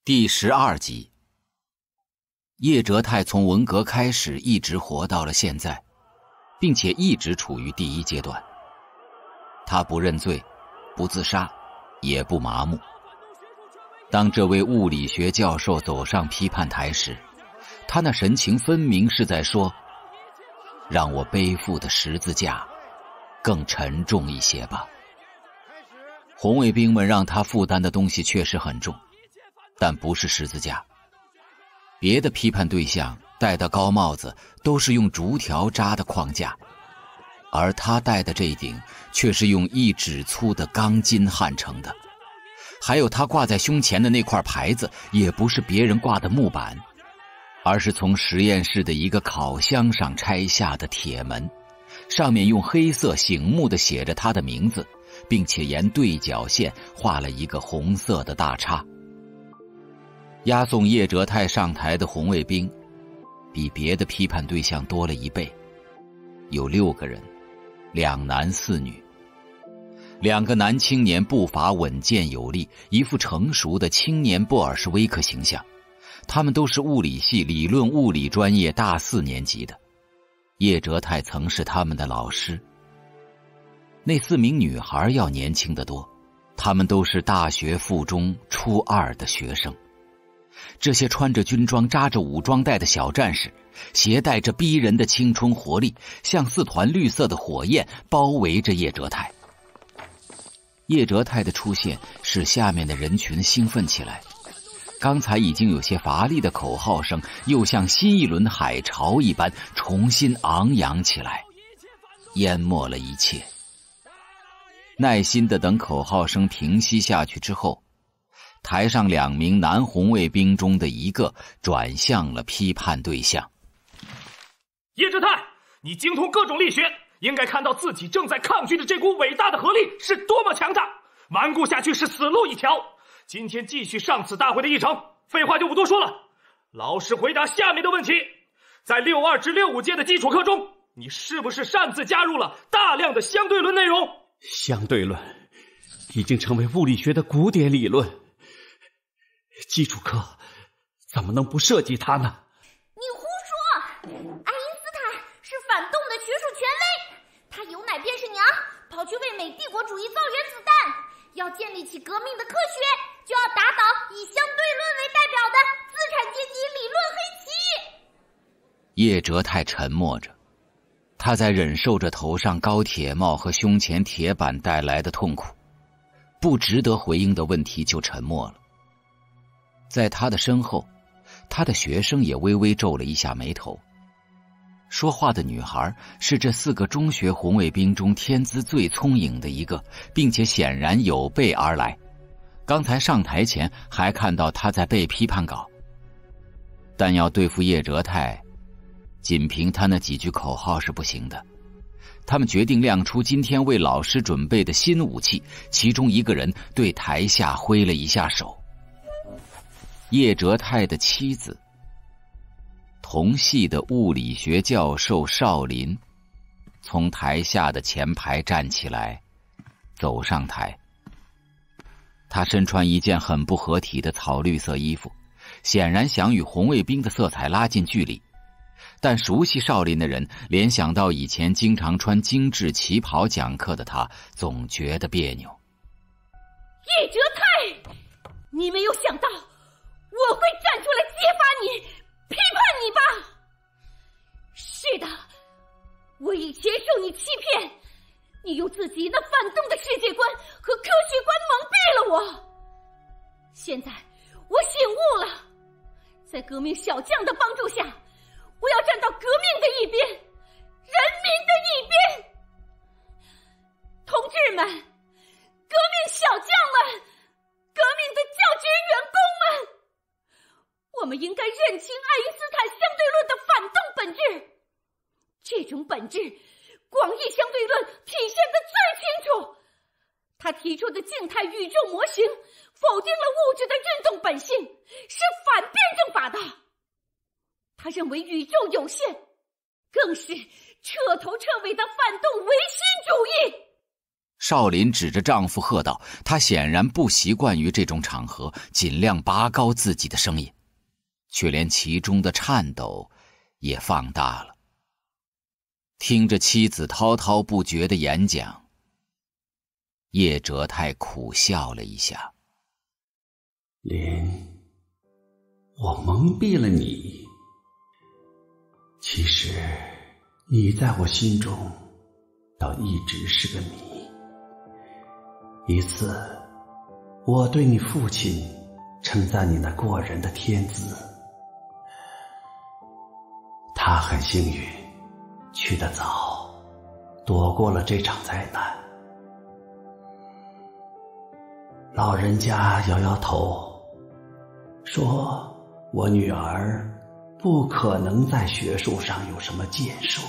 第12集。叶哲泰从文革开始一直活到了现在，并且一直处于第一阶段。他不认罪，不自杀，也不麻木。当这位物理学教授走上批判台时，他那神情分明是在说：让我背负的十字架更沉重一些吧。红卫兵们让他负担的东西确实很重，但不是十字架。别的批判对象戴的高帽子都是用竹条扎的框架，而他戴的这顶却是用1指粗的钢筋焊成的。还有他挂在胸前的那块牌子也不是别人挂的木板，而是从实验室的一个烤箱上拆下的铁门，上面用黑色醒目的写着他的名字，并且沿对角线画了一个红色的大叉。押送叶哲泰上台的红卫兵比别的批判对象多了1倍，有6个人，2男4女。2个男青年步伐稳健有力，一副成熟的青年布尔什维克形象。他们都是物理系理论物理专业大4年级的，叶哲泰曾是他们的老师。那4名女孩要年轻得多，她们都是大学附中初2的学生。这些穿着军装扎着武装带的小战士，携带着逼人的青春活力，像4团绿色的火焰包围着叶哲泰。叶哲泰的出现使下面的人群兴奋起来，刚才已经有些乏力的口号声又像新一轮海潮一般重新昂扬起来，淹没了一切。耐心地等口号声平息下去之后，台上2名男红卫兵中的一个转向了批判对象。 叶哲泰，你精通各种力学，应该看到自己正在抗拒的这股伟大的合力是多么强大，顽固下去是死路一条。今天继续上此大会的议程，废话就不多说了，老实回答下面的问题。在62至65届的基础课中，你是不是擅自加入了大量的相对论内容？ 相对论已经成为物理学的古典理论，基础课怎么能不涉及它呢？ 你胡说！爱因斯坦是反动的学术权威，他有奶便是娘，跑去为美帝国主义造原子弹。要建立起革命的科学，就要打倒以相对论为代表的资产阶级理论黑旗。 叶哲泰沉默着，他在忍受着头上高铁帽和胸前铁板带来的痛苦，不值得回应的问题就沉默了。在他的身后，他的学生也微微皱了一下眉头。说话的女孩是这4个中学红卫兵中天资最聪颖的一个，并且显然有备而来。刚才上台前还看到她在背批判稿。但要对付叶哲泰，仅凭他那几句口号是不行的。他们决定亮出今天为老师准备的新武器，其中一个人对台下挥了一下手。叶哲泰的妻子，同系的物理学教授少林，从台下的前排站起来，走上台。他身穿一件很不合体的草绿色衣服，显然想与红卫兵的色彩拉近距离。但熟悉少林的人联想到以前经常穿精致旗袍讲课的他，总觉得别扭。 叶哲泰，你没有想到我会站出来揭发你，批判你吧？是的，我以前受你欺骗，你用自己那反动的世界观和科学观蒙蔽了我。现在我醒悟了，在革命小将的帮助下，我要站到革命的一边，人民的一边。同志们，革命小将们，革命的教职员工们，我们应该认清爱因斯坦相对论的反动本质。这种本质，广义相对论体现得最清楚。他提出的静态宇宙模型否定了物质的运动本性，是反辩证法的。他认为宇宙有限，更是彻头彻尾的反动唯心主义。 少林指着丈夫喝道，她显然不习惯于这种场合，尽量拔高自己的声音，却连其中的颤抖也放大了。听着妻子滔滔不绝的演讲，叶哲泰苦笑了一下。 林，我蒙蔽了你。其实你在我心中倒一直是个谜。一次，我对你父亲称赞你那过人的天资，他很幸运，去得早，躲过了这场灾难。老人家摇摇头，说我女儿不可能在学术上有什么建树。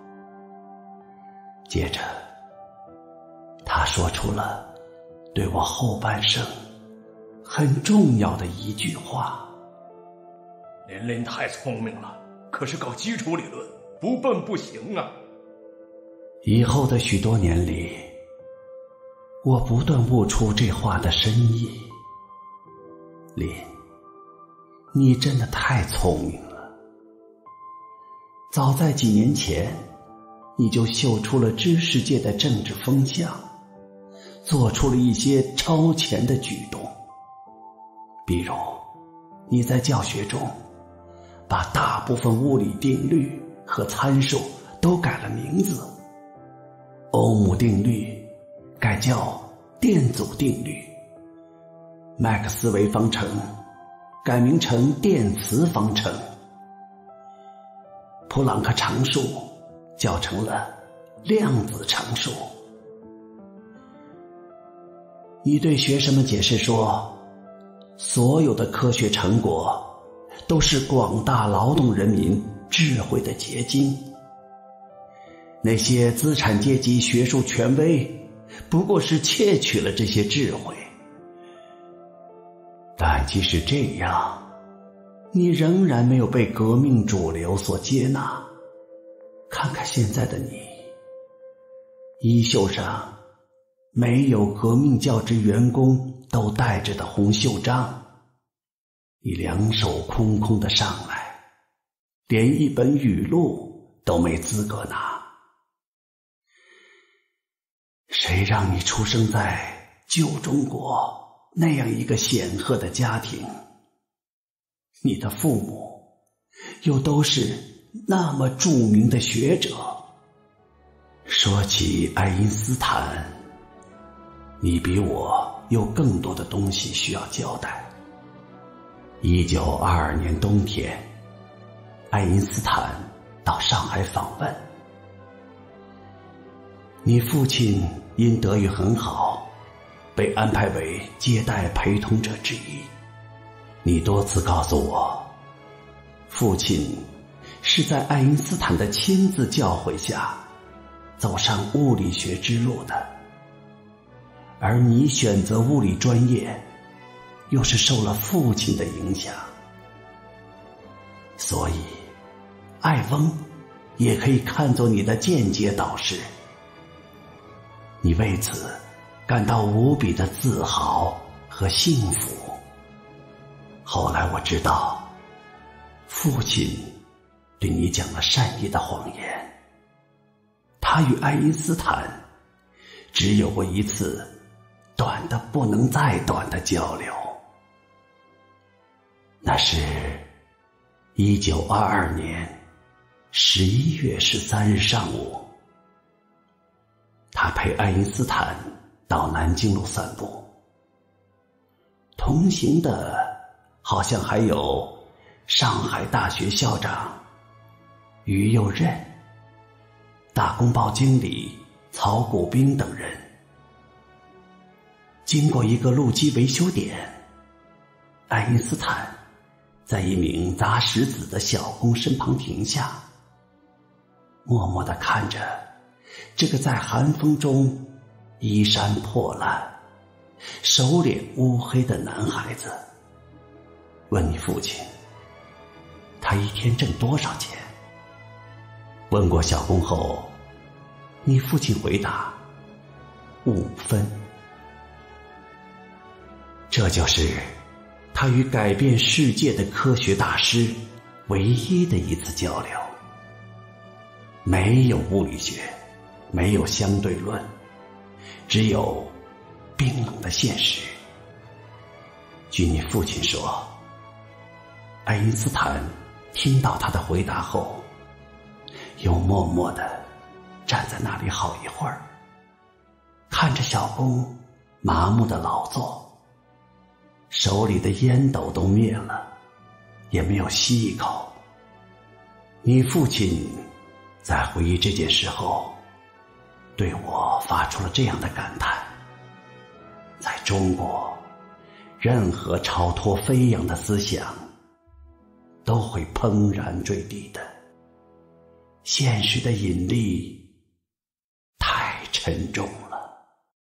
接着，他说出了对我后半生很重要的一句话： 琳琳太聪明了，可是搞基础理论不笨不行啊。 以后的许多年里，我不断悟出这话的深意。林，你真的太聪明了。早在几年前，你就嗅出了知识界的政治风向，做出了一些超前的举动。比如，你在教学中把大部分物理定律和参数都改了名字，欧姆定律改叫电阻定律，麦克斯韦方程改名成电磁方程，普朗克常数叫成了量子常数。你对学生们解释说，所有的科学成果都是广大劳动人民智慧的结晶，那些资产阶级学术权威不过是窃取了这些智慧。但即使这样，你仍然没有被革命主流所接纳。看看现在的你，衣袖上没有革命教职员工都带着的红袖章，你两手空空的上来，连一本语录都没资格拿。谁让你出生在旧中国那样一个显赫的家庭？你的父母又都是那么著名的学者。说起爱因斯坦，你比我有更多的东西需要交代。1922年冬天，爱因斯坦到上海访问，你父亲因德语很好，被安排为接待陪同者之一。你多次告诉我，父亲是在爱因斯坦的亲自教诲下走上物理学之路的，而你选择物理专业又是受了父亲的影响。所以艾翁也可以看作你的间接导师。你为此感到无比的自豪和幸福。后来我知道，父亲对你讲了善意的谎言，他与爱因斯坦只有过一次短的不能再短的交流。那是1922年11月13日上午，他陪爱因斯坦到南京路散步，同行的好像还有上海大学校长于右任、大公报经理曹谷兵等人。经过一个路基维修点，爱因斯坦在一名砸石子的小工身旁停下，默默地看着这个在寒风中衣衫破烂、手脸乌黑的男孩子，问你父亲他一天挣多少钱。问过小工后，你父亲回答 5分。这就是他与改变世界的科学大师唯一的一次交流。没有物理学，没有相对论，只有冰冷的现实。据你父亲说，爱因斯坦听到他的回答后，又默默地站在那里好一会儿，看着小工麻木的劳作，手里的烟斗都灭了，也没有吸一口。你父亲在回忆这件事后，对我发出了这样的感叹：在中国，任何超脱飞扬的思想都会怦然坠地的。现实的引力太沉重了。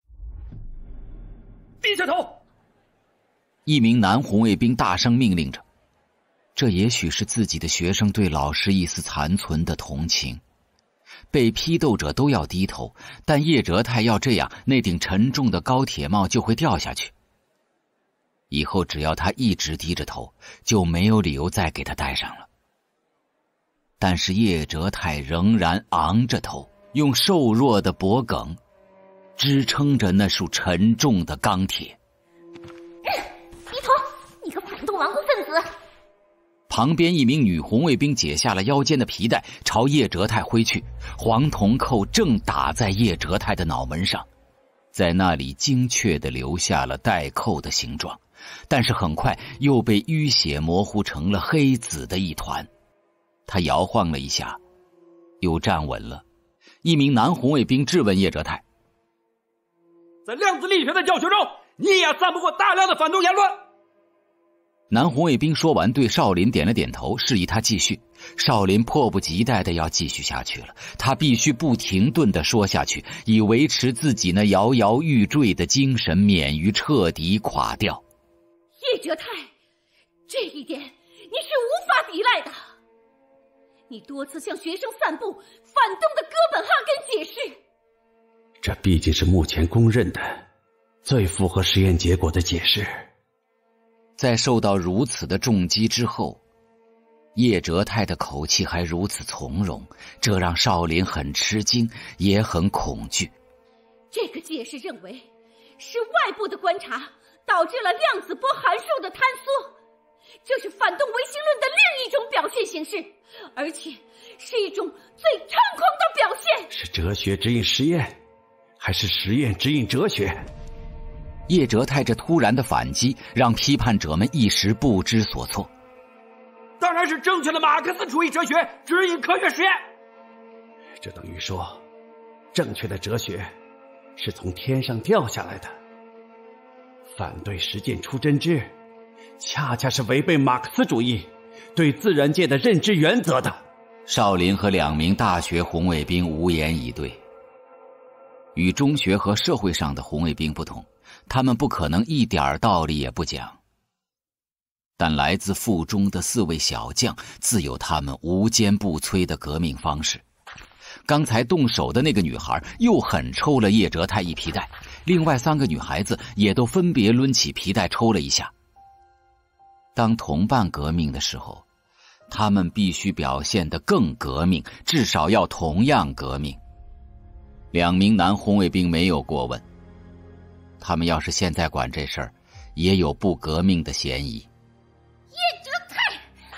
低下头！ 一名男红卫兵大声命令着。这也许是自己的学生对老师一丝残存的同情。被批斗者都要低头，但叶哲泰要这样，那顶沉重的高铁帽就会掉下去。以后只要他一直低着头，就没有理由再给他戴上了。但是叶哲泰仍然昂着头，用瘦弱的脖颈支撑着那束沉重的钢铁。 低头，你个反动顽固分子！ 旁边一名女红卫兵解下了腰间的皮带，朝叶哲泰挥去，黄铜扣正打在叶哲泰的脑门上，在那里精确地留下了带扣的形状，但是很快又被淤血模糊成了黑紫的一团。他摇晃了一下，又站稳了。一名男红卫兵质问叶哲泰： 在量子力学的教学中，你也散布过大量的反动言论。 男红卫兵说完，对少林点了点头，示意他继续。少林迫不及待地要继续下去了，他必须不停顿地说下去，以维持自己那摇摇欲坠的精神免于彻底垮掉。 叶哲泰，这一点你是无法抵赖的。你多次向学生散布反动的哥本哈根解释， 这毕竟是目前公认的最符合实验结果的解释。 在受到如此的重击之后，叶哲泰的口气还如此从容，这让少林很吃惊，也很恐惧。 这个解释认为是外部的观察导致了量子波函数的坍缩，这是反动唯心论的另一种表现形式，而且是一种最猖狂的表现。 是哲学指引实验，还是实验指引哲学？ 叶哲泰这突然的反击让批判者们一时不知所措。 当然是正确的马克思主义哲学指引科学实验。 这等于说，正确的哲学是从天上掉下来的。反对实践出真知，恰恰是违背马克思主义对自然界的认知原则的。 少林和2名大学红卫兵无言以对。与中学和社会上的红卫兵不同，他们不可能一点道理也不讲。但来自附中的4位小将自有他们无坚不摧的革命方式。刚才动手的那个女孩又狠抽了叶哲泰一皮带，另外3个女孩子也都分别抡起皮带抽了一下。当同伴革命的时候，他们必须表现得更革命，至少要同样革命。2名男红卫兵没有过问，他们要是现在管这事儿，也有不革命的嫌疑。 叶哲泰，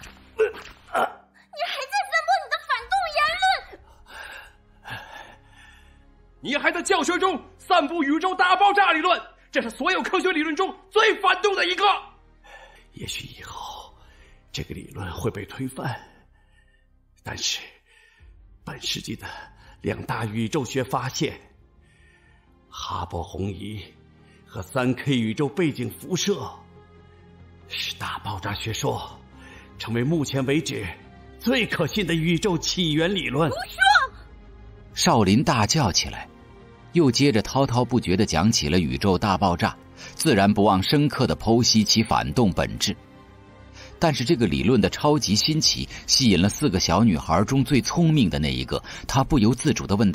你还在散播你的反动言论， 你还在教学中散布宇宙大爆炸理论，这是所有科学理论中最反动的一个。 也许以后这个理论会被推翻，但是本世纪的2大宇宙学发现，哈勃红移和3K 宇宙背景辐射，使大爆炸学说成为目前为止最可信的宇宙起源理论。 胡说！ 少林大叫起来，又接着滔滔不绝地讲起了宇宙大爆炸，自然不忘深刻地剖析其反动本质。但是这个理论的超级新奇吸引了4个小女孩中最聪明的那一个，她不由自主地问道：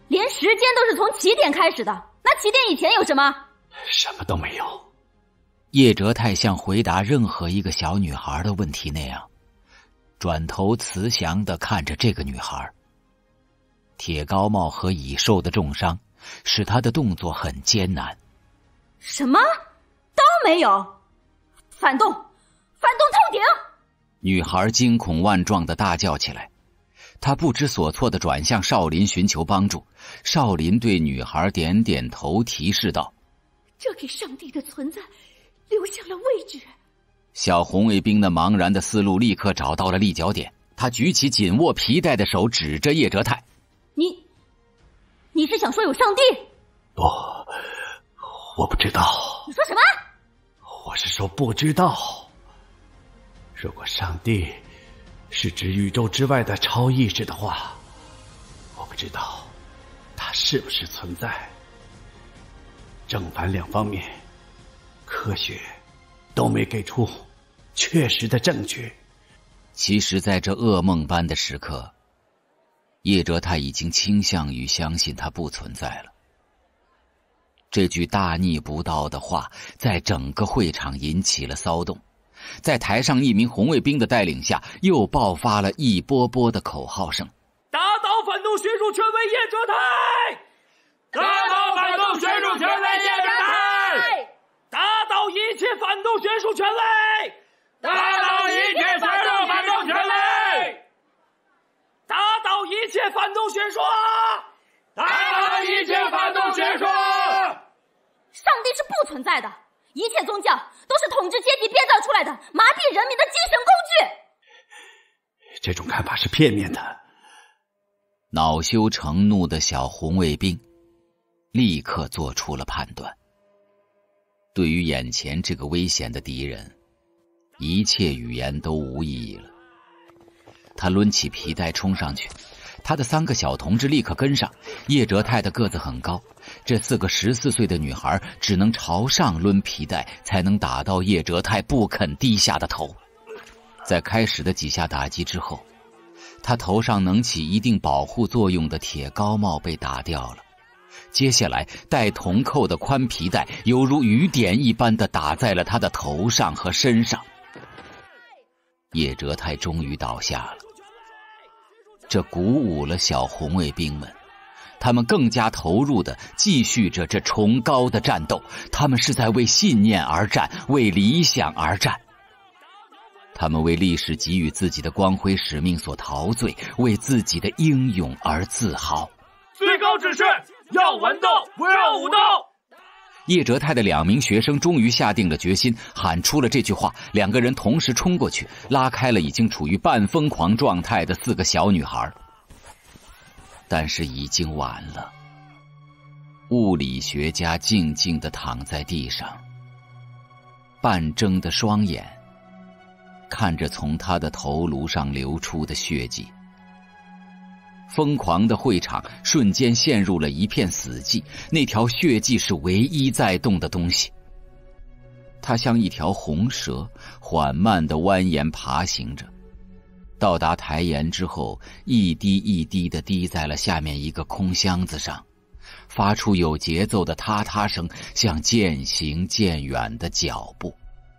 连时间都是从起点开始的，那起点以前有什么？ 什么都没有。 叶哲泰像回答任何一个小女孩的问题那样，转头慈祥地看着这个女孩。铁高帽和蚁兽的重伤使他的动作很艰难。 什么都没有？反动透顶！ 女孩惊恐万状地大叫起来，她不知所措地转向少林寻求帮助。少林对女孩点点头，提示道： 这给上帝的存在留下了位置。 小红卫兵那茫然的思路立刻找到了立脚点，他举起紧握皮带的手指着叶哲泰： 你是想说有上帝？ 不，我不知道。 你说什么？ 我是说不知道。如果上帝是指宇宙之外的超意识的话，我不知道它是不是存在。正反两方面，科学都没给出确实的证据。 其实在这噩梦般的时刻，叶哲泰已经倾向于相信它不存在了。这句大逆不道的话在整个会场引起了骚动，在台上一名红卫兵的带领下，又爆发了一波波的口号声： 打倒反动学术权威叶哲泰！打倒反动学术权威叶哲泰！打倒一切反动学术权威！打倒一切反动权威！打倒一切反动学说！打倒一切反动学说！ 上帝是不存在的，一切宗教都是统治阶级编造出来的，麻痹人民的精神工具。 这种看法是片面的。 恼羞成怒的小红卫兵立刻做出了判断。对于眼前这个危险的敌人，一切语言都无意义了。他抡起皮带冲上去，他的3个小同志立刻跟上。叶哲泰的个子很高，这4个14岁的女孩只能朝上抡皮带，才能打到叶哲泰不肯低下的头。在开始的几下打击之后，他头上能起一定保护作用的铁高帽被打掉了。接下来带铜扣的宽皮带犹如雨点一般的打在了他的头上和身上。叶哲泰终于倒下了，这鼓舞了小红卫兵们，他们更加投入地继续着这崇高的战斗。他们是在为信念而战，为理想而战。他们为历史给予自己的光辉使命所陶醉，为自己的英勇而自豪。 最高指示：要文斗，不要武斗。 叶哲泰的2名学生终于下定了决心，喊出了这句话。2个人同时冲过去，拉开了已经处于半疯狂状态的4个小女孩。但是已经晚了。物理学家静静地躺在地上，半睁的双眼看着从他的头颅上流出的血迹。疯狂的会场瞬间陷入了一片死寂，那条血迹是唯一在动的东西。它像一条红蛇，缓慢地蜿蜒爬行着，到达台沿之后，一滴一滴地滴在了下面一个空箱子上，发出有节奏的嗒嗒声，像渐行渐远的脚步。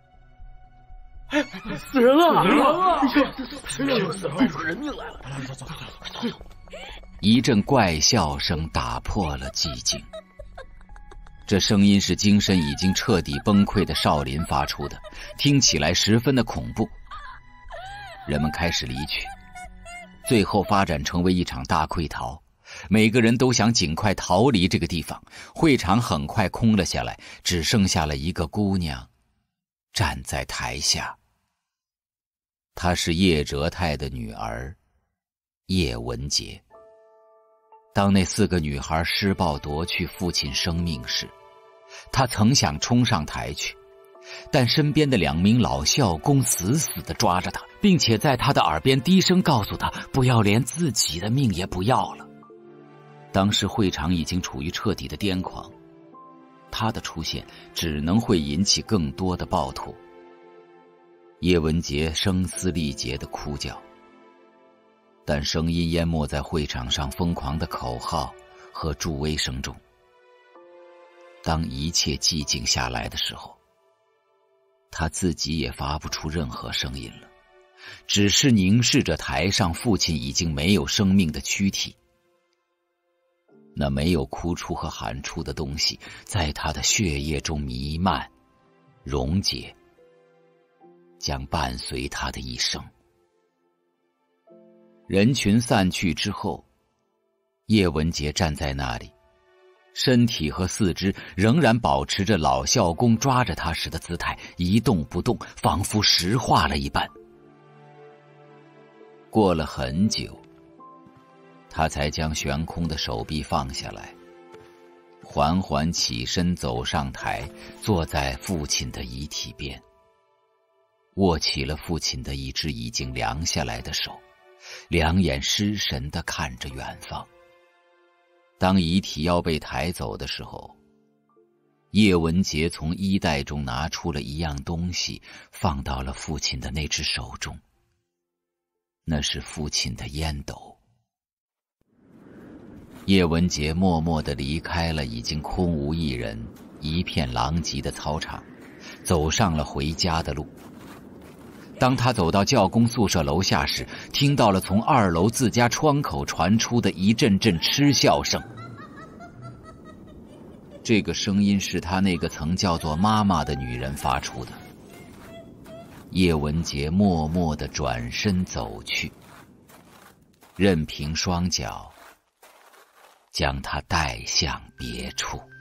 死人了！死人了！人命来了！走！ 一阵怪笑声打破了寂静。这声音是精神已经彻底崩溃的少林发出的，听起来十分的恐怖。人们开始离去，最后发展成为一场大溃逃。每个人都想尽快逃离这个地方。会场很快空了下来，只剩下了一个姑娘站在台下。她是叶哲泰的女儿叶文洁。当那4个女孩施暴夺去父亲生命时，她曾想冲上台去，但身边的2名老校工死死地抓着她，并且在她的耳边低声告诉她不要连自己的命也不要了。当时会场已经处于彻底的癫狂，她的出现只能会引起更多的暴徒。叶文洁声嘶力竭地哭叫，但声音淹没在会场上疯狂的口号和助威声中。当一切寂静下来的时候，他自己也发不出任何声音了，只是凝视着台上父亲已经没有生命的躯体。那没有哭出和喊出的东西，在他的血液中弥漫、溶解，将伴随他的一生。人群散去之后，叶文洁站在那里，身体和四肢仍然保持着老校工抓着他时的姿态，一动不动，仿佛石化了一般。过了很久，他才将悬空的手臂放下来，缓缓起身走上台，坐在父亲的遗体边，握起了父亲的一只已经凉下来的手，两眼失神地看着远方。当遗体要被抬走的时候，叶文洁从衣袋中拿出了一样东西，放到了父亲的那只手中。那是父亲的烟斗。叶文洁默默地离开了已经空无一人、一片狼藉的操场，走上了回家的路。当他走到教工宿舍楼下时，听到了从2楼自家窗口传出的一阵阵嗤笑声。这个声音是他那个曾叫做妈妈的女人发出的。叶文洁默默地转身走去，任凭双脚将他带向别处。